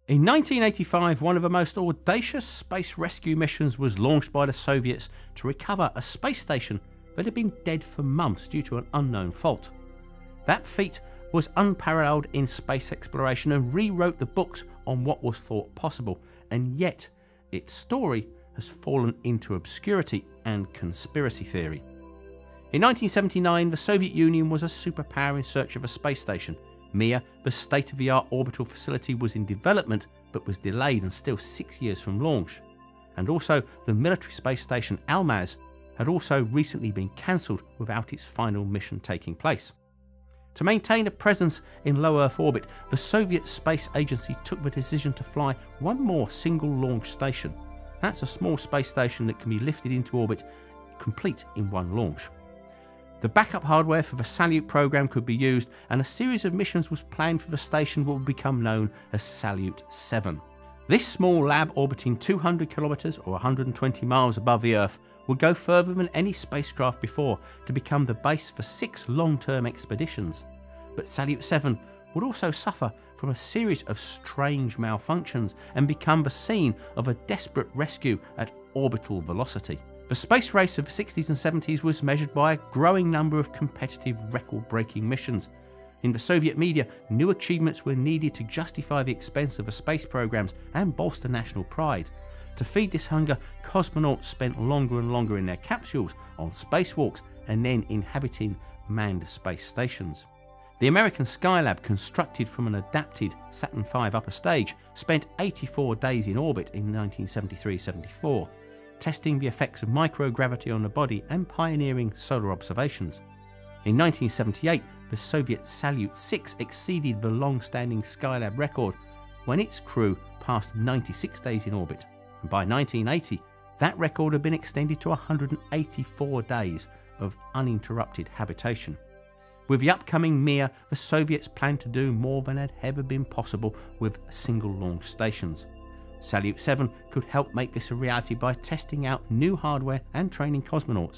In 1985, one of the most audacious space rescue missions was launched by the Soviets to recover a space station that had been dead for months due to an unknown fault. That feat was unparalleled in space exploration and rewrote the books on what was thought possible, and yet its story has fallen into obscurity and conspiracy theory. In 1979, the Soviet Union was a superpower in search of a space station. Mir, the state-of-the-art orbital facility, was in development but was delayed and still 6 years from launch. And also, the military space station Almaz had also recently been cancelled without its final mission taking place. To maintain a presence in low Earth orbit, the Soviet Space Agency took the decision to fly one more single launch station. That's a small space station that can be lifted into orbit, complete in one launch. The backup hardware for the Salyut program could be used, and a series of missions was planned for the station that would become known as Salyut 7. This small lab, orbiting 200 kilometers or 120 miles above the Earth, would go further than any spacecraft before to become the base for 6 long-term expeditions. But Salyut 7 would also suffer from a series of strange malfunctions and become the scene of a desperate rescue at orbital velocity. The space race of the 60s and 70s was measured by a growing number of competitive record-breaking missions. In the Soviet media, new achievements were needed to justify the expense of the space programs and bolster national pride. To feed this hunger, cosmonauts spent longer and longer in their capsules, on spacewalks, and then inhabiting manned space stations. The American Skylab, constructed from an adapted Saturn V upper stage, spent 84 days in orbit in 1973-74. testing the effects of microgravity on the body and pioneering solar observations. In 1978, the Soviet Salyut 6 exceeded the long-standing Skylab record when its crew passed 96 days in orbit, and by 1980 that record had been extended to 184 days of uninterrupted habitation. With the upcoming Mir, the Soviets planned to do more than had ever been possible with single launch stations. Salyut 7 could help make this a reality by testing out new hardware and training cosmonauts.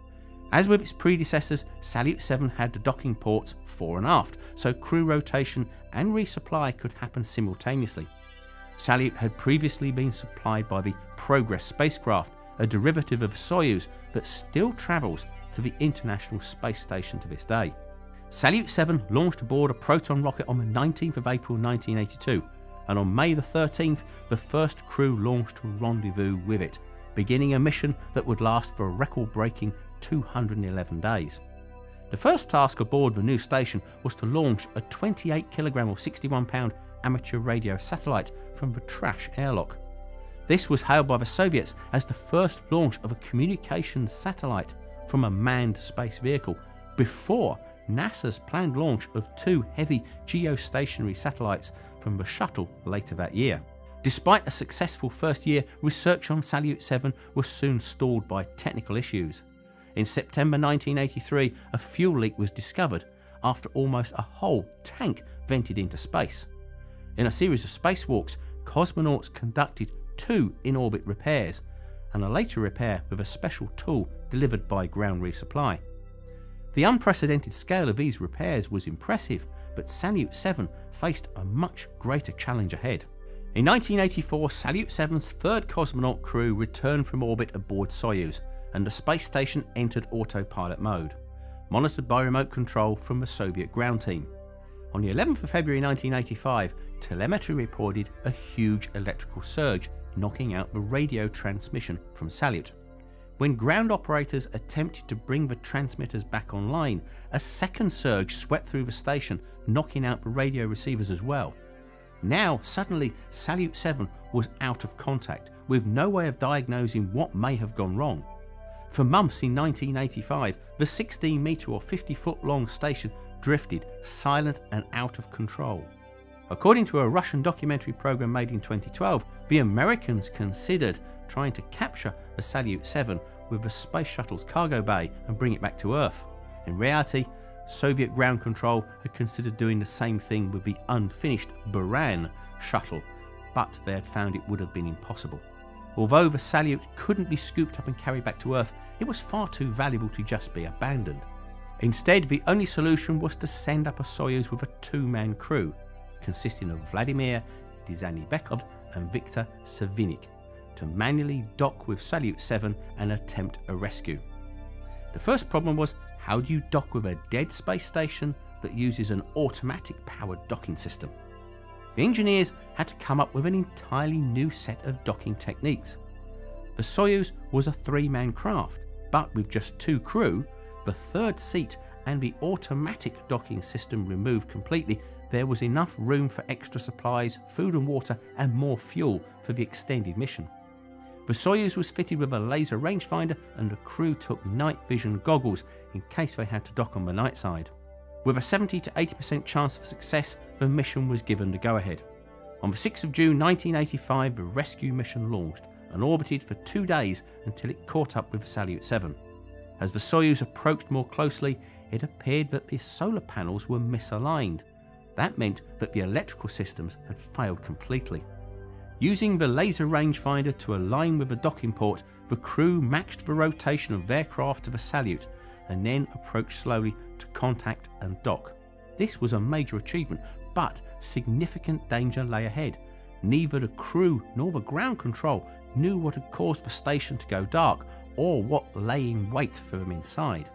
As with its predecessors, Salyut 7 had the docking ports fore and aft, so crew rotation and resupply could happen simultaneously. Salyut had previously been supplied by the Progress spacecraft, a derivative of Soyuz that still travels to the International Space Station to this day. Salyut 7 launched aboard a Proton rocket on the 19th of April 1982, and on May the 13th, the first crew launched to rendezvous with it, beginning a mission that would last for a record-breaking 211 days. The first task aboard the new station was to launch a 28 kg or 61 pound amateur radio satellite from the trash airlock. This was hailed by the Soviets as the first launch of a communications satellite from a manned space vehicle, before NASA's planned launch of 2 heavy geostationary satellites from the shuttle later that year. Despite a successful first year, research on Salyut 7 was soon stalled by technical issues. In September 1983, a fuel leak was discovered after almost a whole tank vented into space. In a series of spacewalks, cosmonauts conducted 2 in-orbit repairs, and a later repair with a special tool delivered by Ground Resupply. The unprecedented scale of these repairs was impressive, but Salyut 7 faced a much greater challenge ahead. In 1984, Salyut 7's third cosmonaut crew returned from orbit aboard Soyuz, and the space station entered autopilot mode, monitored by remote control from the Soviet ground team. On the 11th of February 1985, telemetry reported a huge electrical surge knocking out the radio transmission from Salyut. When ground operators attempted to bring the transmitters back online, a second surge swept through the station, knocking out the radio receivers as well. Now, suddenly, Salyut 7 was out of contact, with no way of diagnosing what may have gone wrong. For months in 1985, the 16-metre or 50-foot long station drifted, silent and out of control. According to a Russian documentary program made in 2012, the Americans considered trying to capture the Salyut 7 with the space shuttle's cargo bay and bring it back to Earth. In reality, Soviet ground control had considered doing the same thing with the unfinished Buran shuttle, but they had found it would have been impossible. Although the Salyut couldn't be scooped up and carried back to Earth, it was far too valuable to just be abandoned. Instead, the only solution was to send up a Soyuz with a 2-man crew, consisting of Vladimir, Dzhanibekov and Viktor Savinikh to manually dock with Salyut 7 and attempt a rescue. The first problem was, how do you dock with a dead space station that uses an automatic powered docking system? The engineers had to come up with an entirely new set of docking techniques. The Soyuz was a 3-man craft, but with just 2 crew, the third seat and the automatic docking system removed completely, there was enough room for extra supplies, food and water, and more fuel for the extended mission. The Soyuz was fitted with a laser rangefinder, and the crew took night vision goggles in case they had to dock on the night side. With a 70 to 80% chance of success, the mission was given the go-ahead. On the 6th of June 1985, the rescue mission launched and orbited for 2 days until it caught up with the Salyut 7. As the Soyuz approached more closely, it appeared that the solar panels were misaligned. That meant that the electrical systems had failed completely. Using the laser rangefinder to align with the docking port, the crew matched the rotation of their craft to the Salyut and then approached slowly to contact and dock. This was a major achievement, but significant danger lay ahead. Neither the crew nor the ground control knew what had caused the station to go dark or what lay in wait for them inside.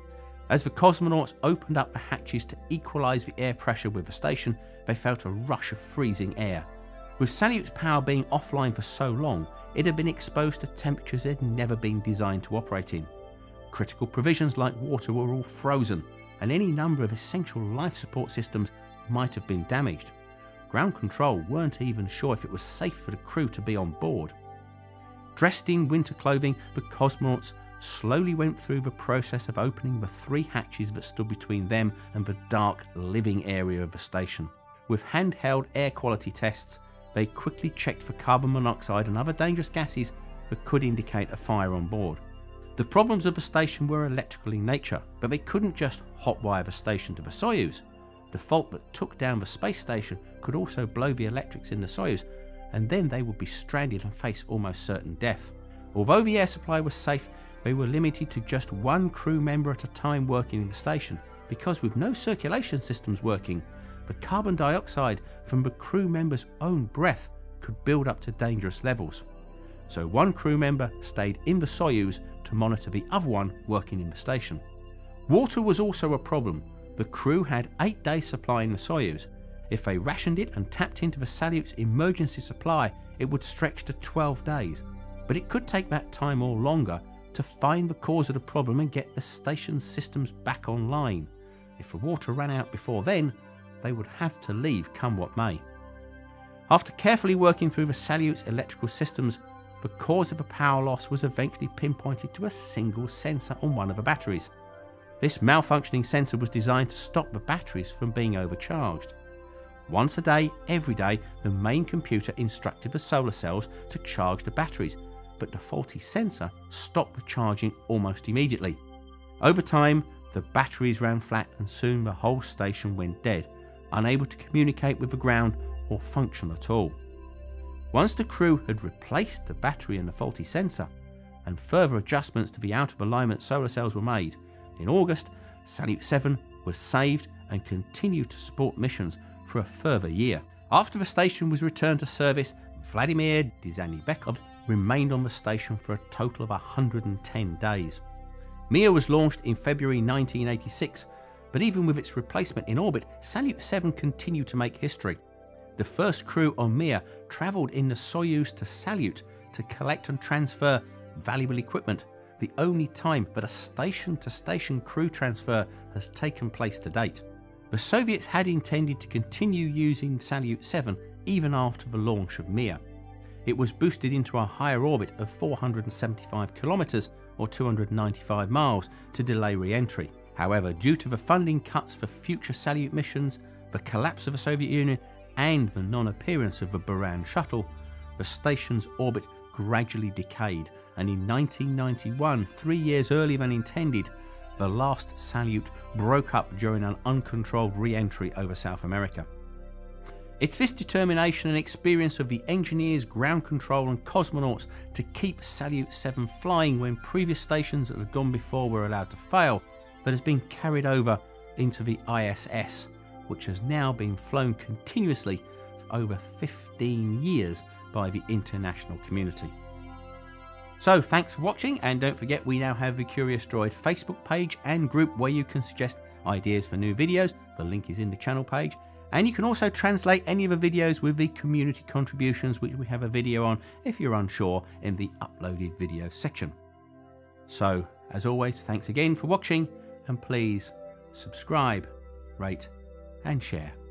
As the cosmonauts opened up the hatches to equalise the air pressure with the station, they felt a rush of freezing air. With Salyut's power being offline for so long, it had been exposed to temperatures it had never been designed to operate in. Critical provisions like water were all frozen, and any number of essential life support systems might have been damaged. Ground control weren't even sure if it was safe for the crew to be on board. Dressed in winter clothing, the cosmonauts slowly went through the process of opening the 3 hatches that stood between them and the dark living area of the station. With handheld air quality tests, they quickly checked for carbon monoxide and other dangerous gases that could indicate a fire on board. The problems of the station were electrical in nature, but they couldn't just hotwire the station to the Soyuz. The fault that took down the space station could also blow the electrics in the Soyuz, and then they would be stranded and face almost certain death. Although the air supply was safe, they were limited to just 1 crew member at a time working in the station, because with no circulation systems working, the carbon dioxide from the crew member's own breath could build up to dangerous levels. So 1 crew member stayed in the Soyuz to monitor the other one working in the station. Water was also a problem. The crew had 8 days supply in the Soyuz. If they rationed it and tapped into the Salyut's emergency supply, it would stretch to 12 days. But it could take that time or longer to find the cause of the problem and get the station's systems back online. If the water ran out before then, they would have to leave come what may. After carefully working through the Salyut's electrical systems, the cause of the power loss was eventually pinpointed to a single sensor on one of the batteries. This malfunctioning sensor was designed to stop the batteries from being overcharged. Once a day, every day, the main computer instructed the solar cells to charge the batteries, but the faulty sensor stopped the charging almost immediately. Over time, the batteries ran flat and soon the whole station went dead, unable to communicate with the ground or function at all. Once the crew had replaced the battery and the faulty sensor, and further adjustments to the out-of-alignment solar cells were made, in August, Salyut 7 was saved and continued to support missions for a further year. After the station was returned to service, Vladimir Dzhanibekov remained on the station for a total of 110 days. Mir was launched in February 1986, but even with its replacement in orbit, Salyut 7 continued to make history. The first crew on Mir travelled in the Soyuz to Salyut to collect and transfer valuable equipment, the only time that a station-to-station crew transfer has taken place to date. The Soviets had intended to continue using Salyut 7 even after the launch of Mir. It was boosted into a higher orbit of 475 kilometers or 295 miles to delay re-entry. However, due to the funding cuts for future Salyut missions, the collapse of the Soviet Union, and the non-appearance of the Buran shuttle, the station's orbit gradually decayed, and in 1991, 3 years earlier than intended, the last Salyut broke up during an uncontrolled re-entry over South America. It's this determination and experience of the engineers, ground control and cosmonauts to keep Salyut 7 flying when previous stations that had gone before were allowed to fail that has been carried over into the ISS, which has now been flown continuously over 15 years by the international community. So thanks for watching, and don't forget we now have the Curious Droid Facebook page and group where you can suggest ideas for new videos. The link is in the channel page. And you can also translate any of the videos with the community contributions, which we have a video on if you're unsure in the uploaded video section. So, as always, thanks again for watching, and please subscribe, rate and share.